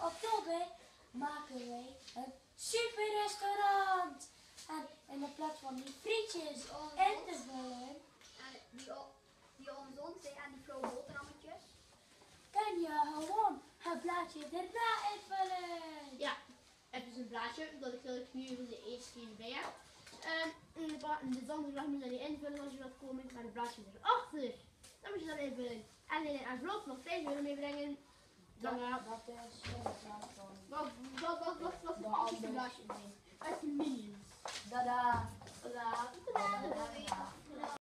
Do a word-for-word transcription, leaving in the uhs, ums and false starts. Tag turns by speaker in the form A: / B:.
A: oktober maken wij een super restaurant. En in de plaats van die frietjes in te vullen,
B: En die, o- die omzond en die flauwe boterhammetjes.
A: kan je gewoon het blaadje erna invullen.
C: Ja, even een blaadje, omdat ik dat ik nu voor de eerste keer erbij heb. Um, en de, ba- de zanderslag moet je dan niet invullen als je wilt komen, maar de blaadje erachter. Dan moet je dat invullen. En in een envelop nog vijf euro meebrengen. Dan
A: Dat,
C: uh,
A: dat is in de plaats van
C: wat, wat, wat, wat, wat
A: de
C: voor pakjes de
A: anders.
C: blaadje erin? Uit de minions.
A: Dada.
C: Tadaa.
A: Dada.